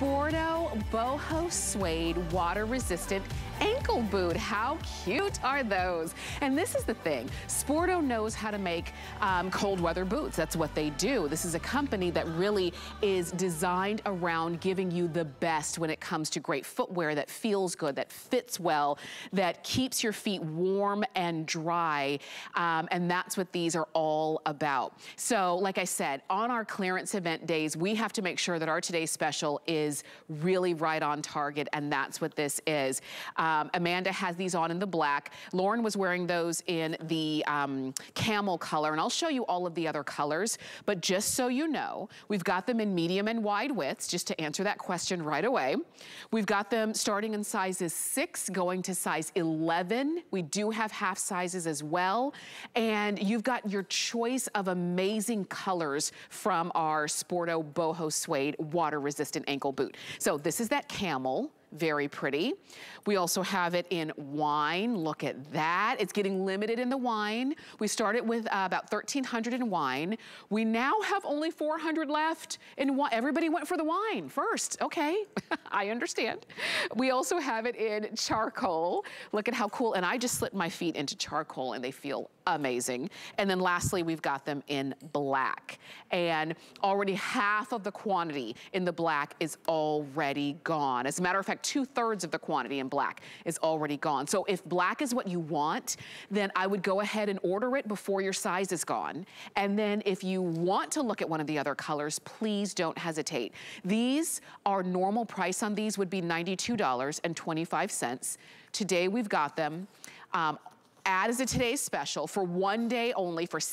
Sporto Boho Suede Water Resistant Ankle Boot. How cute are those? And this is the thing, Sporto knows how to make cold weather boots. That's what they do. This is a company that really is designed around giving you the best when it comes to great footwear that feels good, that fits well, that keeps your feet warm and dry. And that's what these are all about. So like I said, on our clearance event days, we have to make sure that our today's special is really right on target, and that's what this is. Amanda has these on in the black. Lauren was wearing those in the camel color, and I'll show you all of the other colors. But just so you know, we've got them in medium and wide widths, just to answer that question right away. We've got them starting in sizes 6, going to size 11. We do have half sizes as well. And you've got your choice of amazing colors from our Sporto Boho Suede water-resistant ankle boot. So this is that camel. Very pretty. We also have it in wine. Look at that. It's getting limited in the wine. We started with about 1,300 in wine. We now have only 400 left in wine. Everybody went for the wine first. Okay, I understand. We also have it in charcoal. Look at how cool. And I just slipped my feet into charcoal and they feel amazing. And then lastly, we've got them in black. And already half of the quantity in the black is already gone. As a matter of fact, 2/3 of the quantity in black is already gone. So if black is what you want, then I would go ahead and order it before your size is gone. And then if you want to look at one of the other colors, please don't hesitate. These, our normal price on these would be $92.25. Today we've got them as a today's special for one day only for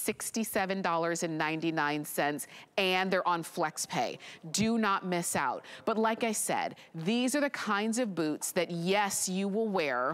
$67.99, and they're on FlexPay. Do not miss out. But like I said, these are the kinds of boots that, yes, you will wear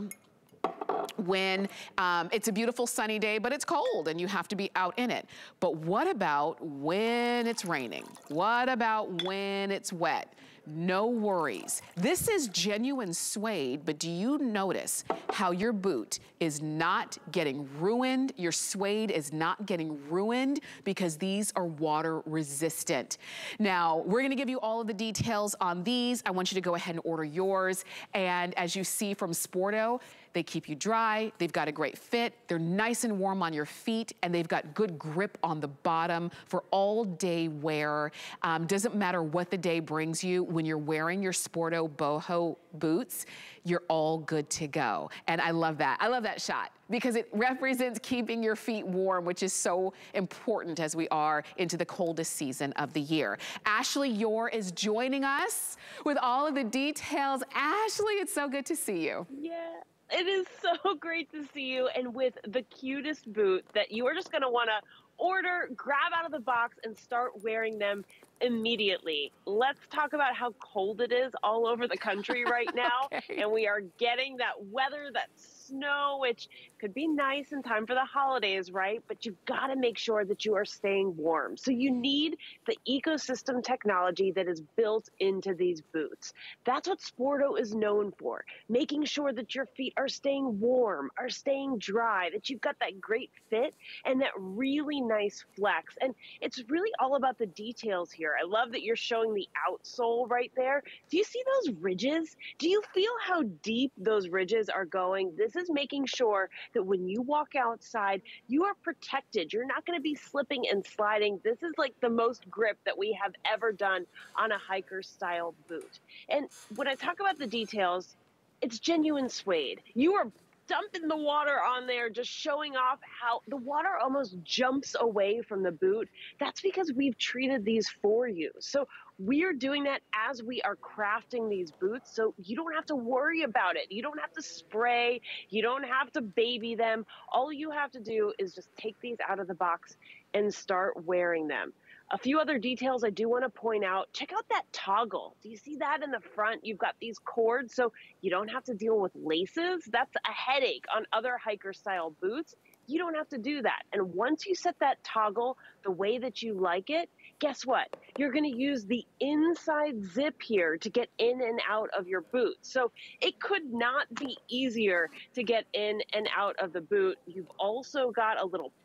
when it's a beautiful sunny day, but it's cold and you have to be out in it. But what about when it's raining? What about when it's wet? No worries. This is genuine suede, but do you notice how your boot is not getting ruined? Your suede is not getting ruined because these are water resistant. Now, we're gonna give you all of the details on these. I want you to go ahead and order yours. And as you see from Sporto, they keep you dry, they've got a great fit, they're nice and warm on your feet, and they've got good grip on the bottom for all day wear. Doesn't matter what the day brings you, when you're wearing your Sporto Boho boots, you're all good to go. And I love that. I love that shot because it represents keeping your feet warm, which is so important as we are into the coldest season of the year. Ashley Yore is joining us with all of the details. Ashley, it's so good to see you. Yeah. It is so great to see you, and with the cutest boot that you are just going to want to order, grab out of the box, and start wearing them immediately. Let's talk about how cold it is all over the country right now. Okay. And we are getting that weather, that snow, which could be nice in time for the holidays, right? But you've got to make sure that you are staying warm. So you need the ecosystem technology that is built into these boots. That's what Sporto is known for, making sure that your feet are staying warm, are staying dry, that you've got that great fit and that really nice flex. And it's really all about the details here. I love that you're showing the outsole right there. Do you see those ridges? Do you feel how deep those ridges are going? This is making sure that when you walk outside, you are protected. You're not going to be slipping and sliding. This is like the most grip that we have ever done on a hiker style boot. And when I talk about the details, it's genuine suede. You are dumping the water on there, just showing off how the water almost jumps away from the boot. That's because we've treated these for you. So we're doing that as we are crafting these boots, so you don't have to worry about it. You don't have to spray. You don't have to baby them. All you have to do is just take these out of the box and start wearing them. A few other details I do want to point out. Check out that toggle. Do you see that in the front? You've got these cords, so you don't have to deal with laces. That's a headache on other hiker style boots. You don't have to do that. And once you set that toggle the way that you like it, guess what? You're going to use the inside zip here to get in and out of your boot. So it could not be easier to get in and out of the boot. You've also got a little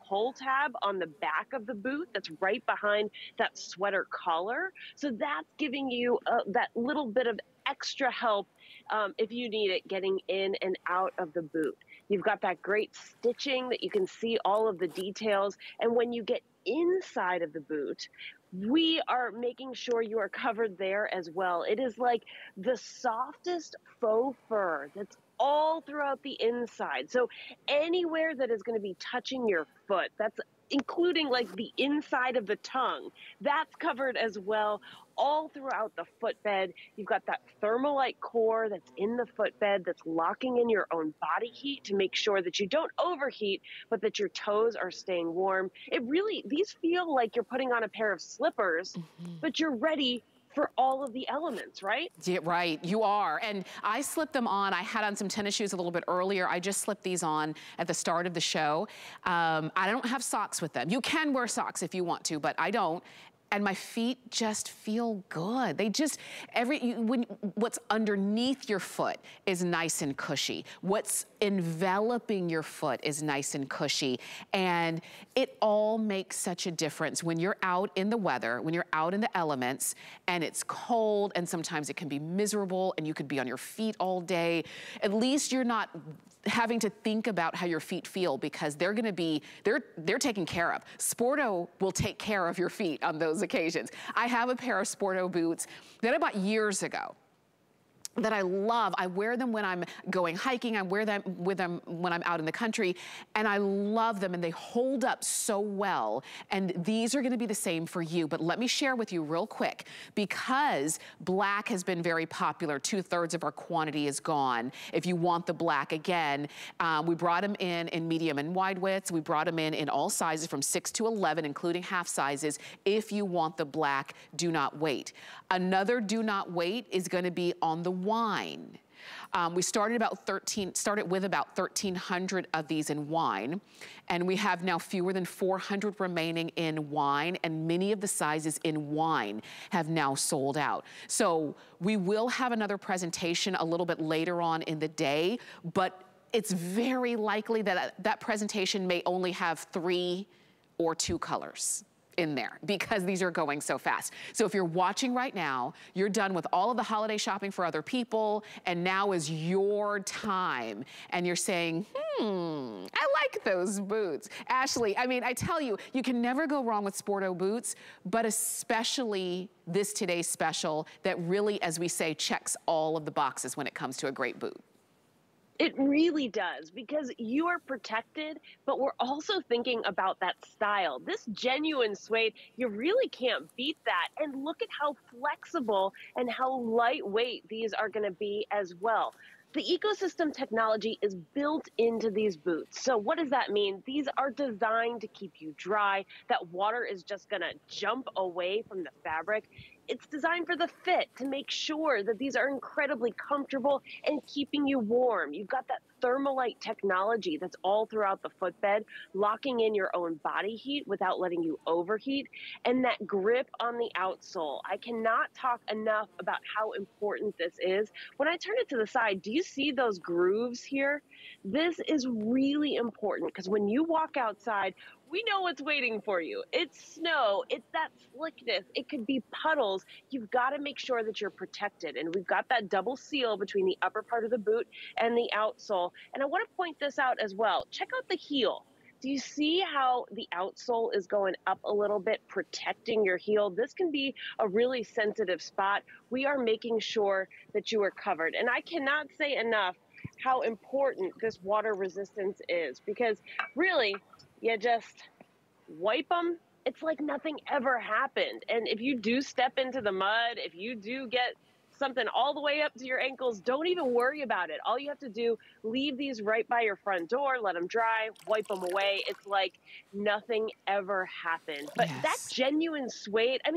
pull tab on the back of the boot that's right behind that sweater collar. So that's giving you that little bit of extra help if you need it getting in and out of the boot. You've got that great stitching that you can see all of the details. And when you get inside of the boot, we are making sure you are covered there as well. It is like the softest faux fur that's all throughout the inside. So anywhere that is going to be touching your foot, that's including like the inside of the tongue, that's covered as well. All throughout the footbed, you've got that Thermalite core that's in the footbed that's locking in your own body heat to make sure that you don't overheat, but that your toes are staying warm. It really, these feel like you're putting on a pair of slippers, but you're ready for all of the elements, right? Yeah, right, you are. And I slipped them on. I had on some tennis shoes a little bit earlier. I just slipped these on at the start of the show. I don't have socks with them. You can wear socks if you want to, but I don't. And my feet just feel good. They just, what's underneath your foot is nice and cushy. What's enveloping your foot is nice and cushy. And it all makes such a difference when you're out in the weather, when you're out in the elements, and it's cold, and sometimes it can be miserable, and you could be on your feet all day. At least you're not having to think about how your feet feel, because they're gonna be, they're taken care of. Sporto will take care of your feet on those occasions. I have a pair of Sporto boots that I bought years ago that I love. I wear them when I'm going hiking. I wear them with them when I'm out in the country, and I love them, and they hold up so well. And these are gonna be the same for you. But let me share with you real quick, because black has been very popular. 2/3 of our quantity is gone. If you want the black again, we brought them in medium and wide widths. We brought them in all sizes from 6 to 11, including half sizes. If you want the black, do not wait. Another do not wait is gonna be on the wine. We started with about 1,300 of these in wine, and we have now fewer than 400 remaining in wine, and many of the sizes in wine have now sold out. So we will have another presentation a little bit later on in the day, but it's very likely that that presentation may only have 3 or 2 colors in there, because these are going so fast. So if you're watching right now, you're done with all of the holiday shopping for other people, and now is your time, and you're saying, I like those boots. Ashley, I mean, I tell you, you can never go wrong with Sporto boots, but especially this today's special that really, as we say, checks all of the boxes when it comes to a great boot. It really does, because you are protected, but we're also thinking about that style. This genuine suede, you really can't beat that. And look at how flexible and how lightweight these are going to be as well. The ecosystem technology is built into these boots. So what does that mean? These are designed to keep you dry. That water is just going to jump away from the fabric. It's designed for the fit, to make sure that these are incredibly comfortable and keeping you warm. You've got that Thermalite technology that's all throughout the footbed, locking in your own body heat without letting you overheat, and that grip on the outsole. I cannot talk enough about how important this is. When I turn it to the side, do you see those grooves here? This is really important, because when you walk outside, we know what's waiting for you. It's snow, it's that slickness, it could be puddles. You've got to make sure that you're protected. And we've got that double seal between the upper part of the boot and the outsole. And I want to point this out as well. Check out the heel. Do you see how the outsole is going up a little bit, protecting your heel? This can be a really sensitive spot. We are making sure that you are covered. And I cannot say enough how important this water resistance is, because really, you just wipe them. It's like nothing ever happened. And if you do step into the mud, if you do get something all the way up to your ankles, don't even worry about it. All you have to do, leave these right by your front door, let them dry, wipe them away. It's like nothing ever happened. But that genuine suede, I mean,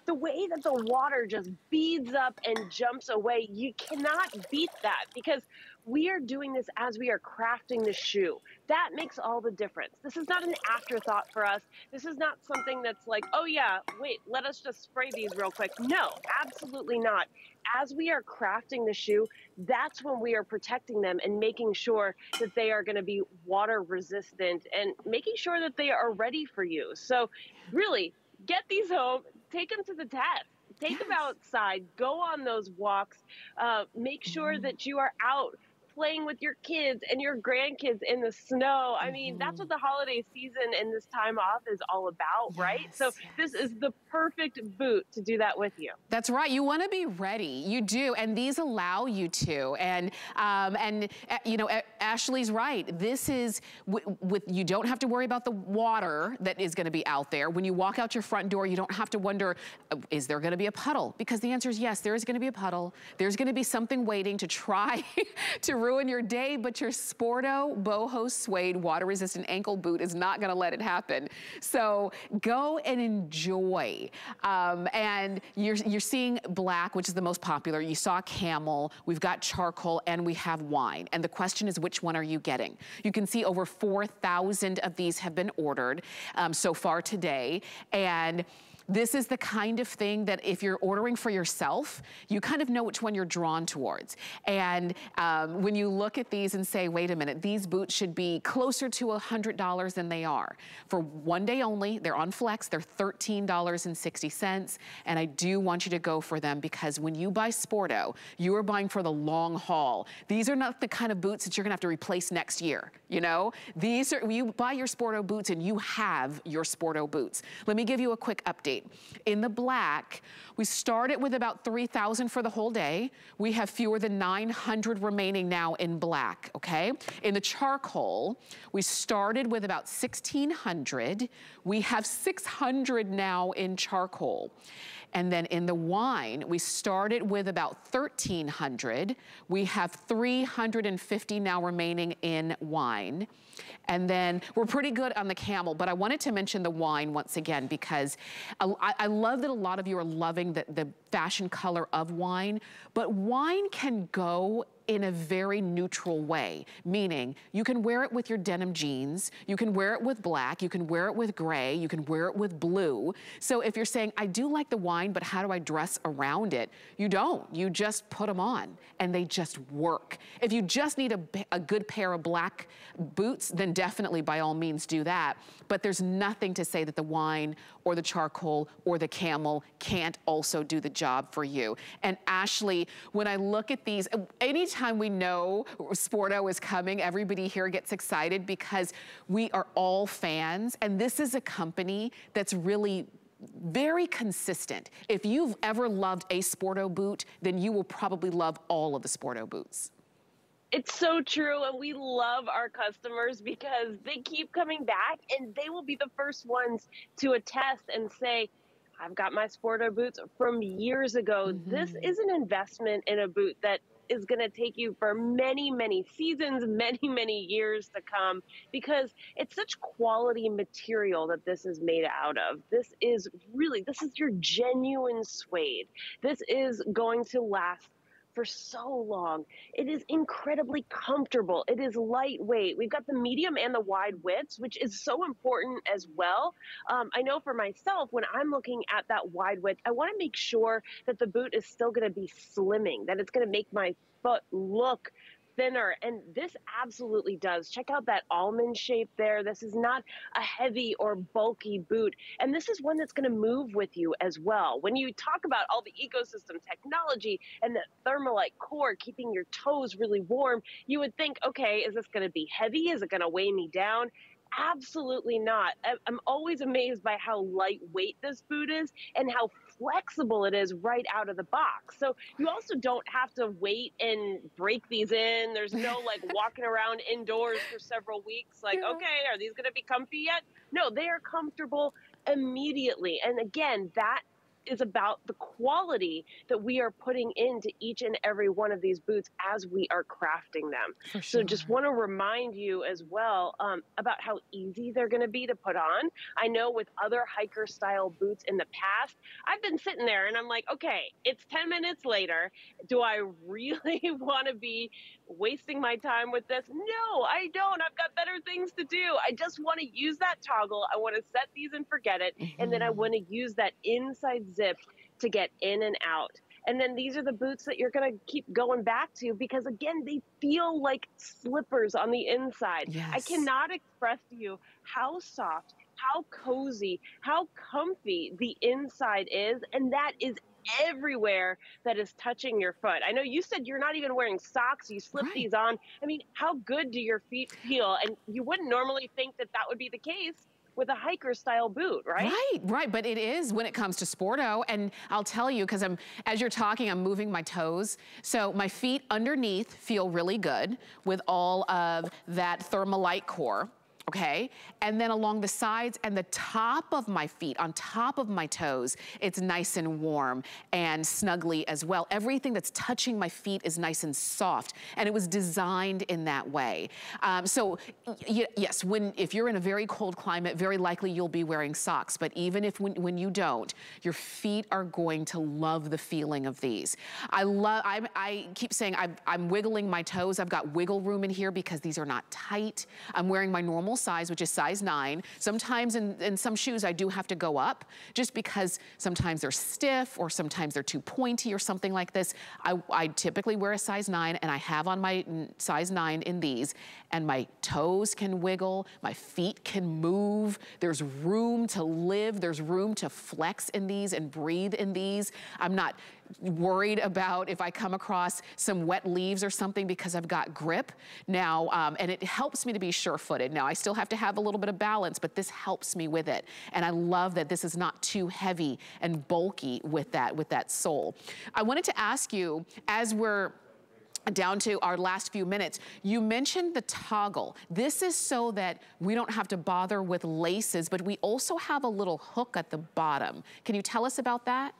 the way that the water just beads up and jumps away, you cannot beat that because we are doing this as we are crafting the shoe. That makes all the difference. This is not an afterthought for us. This is not something that's like, oh yeah, wait, let us just spray these real quick. No, absolutely not. As we are crafting the shoe, that's when we are protecting them and making sure that they are going to be water resistant and making sure that they are ready for you. So really, get these home, take them to the test. Take them outside, go on those walks, make sure that you are out playing with your kids and your grandkids in the snow. I mean, that's what the holiday season and this time off is all about, right? So this is the perfect boot to do that with you. That's right. You want to be ready. You do. And these allow you to. And you know, Ashley's right. This is, you don't have to worry about the water that is going to be out there. When you walk out your front door, you don't have to wonder, is there going to be a puddle? Because the answer is yes, there is going to be a puddle. There's going to be something waiting to try to ruin your day, but your Sporto Boho Suede water-resistant ankle boot is not gonna let it happen. So go and enjoy. And you're seeing black, which is the most popular. You saw camel, we've got charcoal, and we have wine. And the question is, which one are you getting? You can see over 4,000 of these have been ordered so far today. And this is the kind of thing that if you're ordering for yourself, you kind of know which one you're drawn towards. And when you look at these and say, wait a minute, these boots should be closer to $100 than they are. For one day only, they're on Flex, they're $13.60. And I do want you to go for them because when you buy Sporto, you are buying for the long haul. These are not the kind of boots that you're gonna have to replace next year, you know? These are, you buy your Sporto boots and you have your Sporto boots. Let me give you a quick update. In the black, we started with about 3,000 for the whole day. We have fewer than 900 remaining now in black, okay? In the charcoal, we started with about 1,600. We have 600 now in charcoal. And then in the wine, we started with about 1,300. We have 350 now remaining in wine. And then we're pretty good on the camel, but I wanted to mention the wine once again because I love that a lot of you are loving the fashion color of wine, but wine can go in a very neutral way, meaning you can wear it with your denim jeans, you can wear it with black, you can wear it with gray, you can wear it with blue. So if you're saying, I do like the wine, but how do I dress around it? You don't, you just put them on and they just work. If you just need a good pair of black boots, then definitely by all means do that. But there's nothing to say that the wine or the charcoal or the camel can't also do the job for you. And Ashley, when I look at these, anytime we know Sporto is coming, everybody here gets excited because we are all fans. And this is a company that's really very consistent. If you've ever loved a Sporto boot, then you will probably love all of the Sporto boots. It's so true, and we love our customers because they keep coming back, and they will be the first ones to attest and say, I've got my Sporto boots from years ago. This is an investment in a boot that is going to take you for many, many seasons, many, many years to come because it's such quality material that this is made out of. This is your genuine suede. This is going to last for so long. It is incredibly comfortable. It is lightweight. We've got the medium and the wide widths, which is so important as well. I know for myself, when I'm looking at that wide width, I want to make sure that the boot is still going to be slimming, that it's going to make my foot look thinner, and this absolutely does. Check out that almond shape there. This is not a heavy or bulky boot, and this is one that's going to move with you as well. When you talk about all the ecosystem technology and the Thermalite core keeping your toes really warm, you would think, okay, is this going to be heavy? Is it going to weigh me down? Absolutely not. I'm always amazed by how lightweight this boot is and how flexible it is right out of the box. So you also don't have to wait and break these in. There's no like walking around indoors for several weeks like, okay, are these going to be comfy yet? No, they are comfortable immediately. And again, that is about the quality that we are putting into each and every one of these boots as we are crafting them. For So sure. just want to remind you as well about how easy they're going to be to put on. I know with other hiker style boots in the past, I've been sitting there and I'm like, okay, it's 10 minutes later. Do I really want to be wasting my time with this? No, I don't. I've got better things to do. I just want to use that toggle. I want to set these and forget it. And then I want to use that inside zip to get in and out. And then these are the boots that you're going to keep going back to because, again, they feel like slippers on the inside. Yes. I cannot express to you how soft, how cozy, how comfy the inside is. And that is everywhere that is touching your foot. I know you said you're not even wearing socks. You slip these on. I mean, how good do your feet feel? And you wouldn't normally think that that would be the case with a hiker style boot, right? Right, but it is when it comes to Sporto. And I'll tell you, because as you're talking, I'm moving my toes. So my feet underneath feel really good with all of that Thermalite core. Okay, and then along the sides and the top of my feet, on top of my toes, it's nice and warm and snuggly as well. Everything that's touching my feet is nice and soft, and it was designed in that way. So yes, if you're in a very cold climate, very likely you'll be wearing socks, but even if when you don't, your feet are going to love the feeling of these. I keep saying I'm wiggling my toes. I've got wiggle room in here because these are not tight. I'm wearing my normal size, which is size 9. Sometimes in some shoes I do have to go up just because sometimes they're stiff or sometimes they're too pointy or something like this. I typically wear a size 9 and I have on my size 9 in these, and my toes can wiggle, my feet can move, there's room to live, there's room to flex in these and breathe in these. I'm not worried about if I come across some wet leaves or something because I've got grip now, and it helps me to be sure-footed. Now I still have to have a little bit of balance, but this helps me with it. And I love that this is not too heavy and bulky with that sole. I wanted to ask you, as we're down to our last few minutes, you mentioned the toggle. This is so that we don't have to bother with laces, but we also have a little hook at the bottom. Can you tell us about that?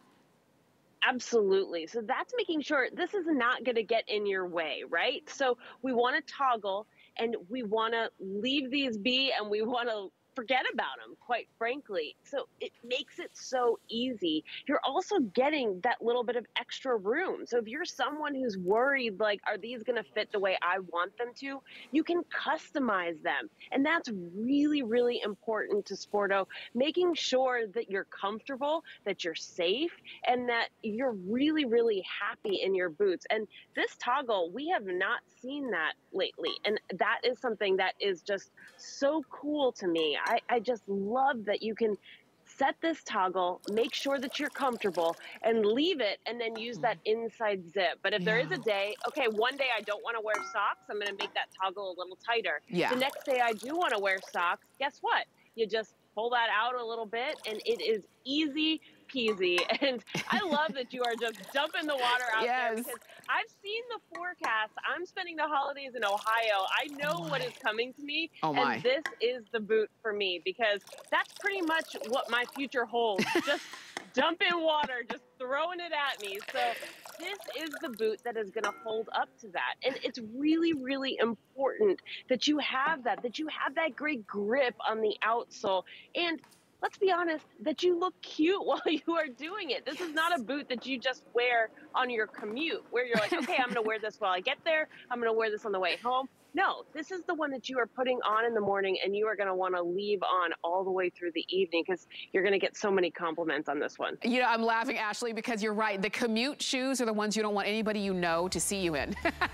Absolutely. So that's making sure this is not going to get in your way, right? So we want to toggle and we want to leave these be and we want to forget about them, quite frankly. So it makes it so easy. You're also getting that little bit of extra room. So if you're someone who's worried, like, are these going to fit the way I want them to? You can customize them. And that's really, really important to Sporto, making sure that you're comfortable, that you're safe, and that you're really, really happy in your boots. And this toggle, we have not seen that lately. And that is something that is just so cool to me. I just love that you can set this toggle, make sure that you're comfortable, and leave it, and then use that inside zip. But if there is a day, okay, one day I don't want to wear socks, I'm going to make that toggle a little tighter. The next day I do want to wear socks, guess what? You just pull that out a little bit, and it is easy peasy. And I love that you are just dumping the water out there, because I've seen the forecast. I'm spending the holidays in Ohio. I know what is coming to me, and this is the boot for me, because that's pretty much what my future holds. Just dumping water, just throwing it at me. So this is the boot that is going to hold up to that. And it's really, really important that you have that great grip on the outsole. And let's be honest, that you look cute while you are doing it. This is not a boot that you just wear on your commute, where you're like, okay, I'm going to wear this while I get there. I'm going to wear this on the way home. No, this is the one that you are putting on in the morning, and you are going to want to leave on all the way through the evening, because you're going to get so many compliments on this one. You know, I'm laughing, Ashley, because you're right. The commute shoes are the ones you don't want anybody you know to see you in.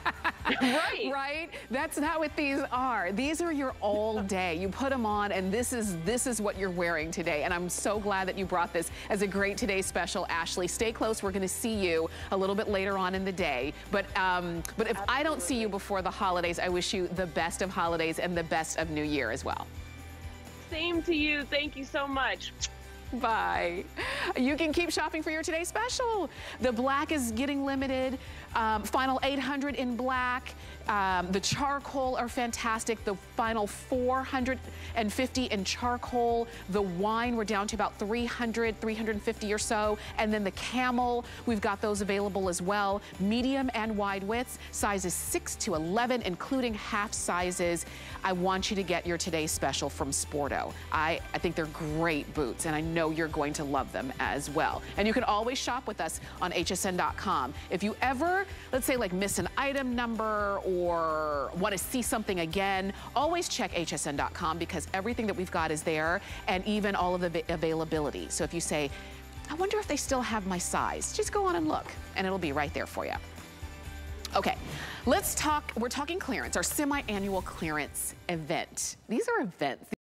Right. Right? That's not what these are. These are your all day. You put them on, and this is what you're wearing today. And I'm so glad that you brought this as a great Today Special, Ashley. Stay close. We're going to see you a little bit later on in the day. But if I don't see you before the holidays, I wish you the best of holidays and the best of New Year as well. Same to you. Thank you so much. Bye. You can keep shopping for your Today Special. The black is getting limited. Final 800 in black. The charcoal are fantastic. The final 450 in charcoal. The wine, we're down to about 300, 350 or so. And then the camel, we've got those available as well. Medium and wide widths, sizes 6 to 11, including half sizes. I want you to get your today's special from Sporto. I think they're great boots, and I know you're going to love them as well. And you can always shop with us on hsn.com. If you ever, let's say, like miss an item number or want to see something again, always check hsn.com, because everything that we've got is there, and even all of the availability. So if you say, I wonder if they still have my size, just go on and look, and it'll be right there for you. Okay, let's talk, we're talking clearance, our semi-annual clearance event. These are events.